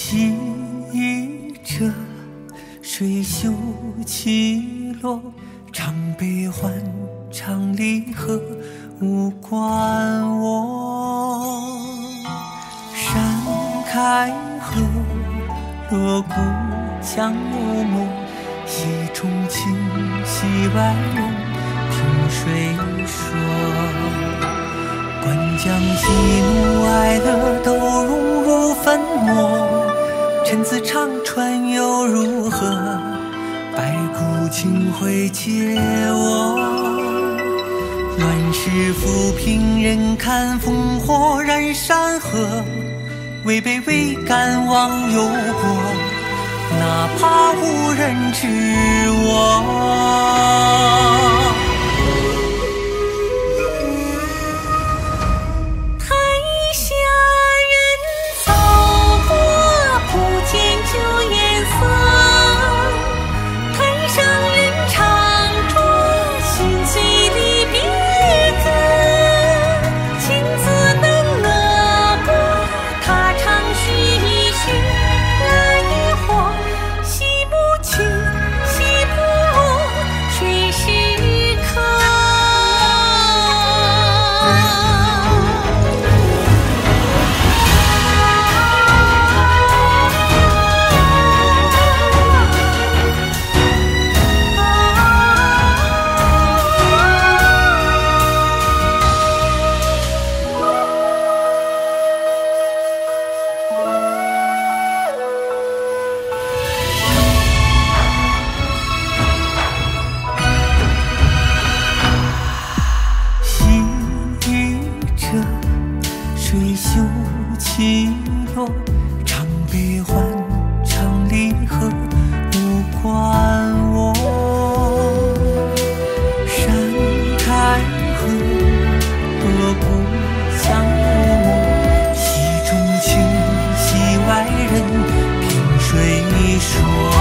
细雨着，水袖起落，唱悲欢，唱离合，无关我。山开合，锣鼓响幽默，戏中情，戏外人，听谁说？关将喜怒哀乐都融入粉墨，陈词唱穿又如何？白骨青灰借我。乱世浮萍人看烽火燃山河，位卑未敢忘忧国，哪怕无人知我。水袖起落，唱悲欢，唱离合，无关我。山开合，锣鼓响幽默，戏中情，戏外人，凭谁说？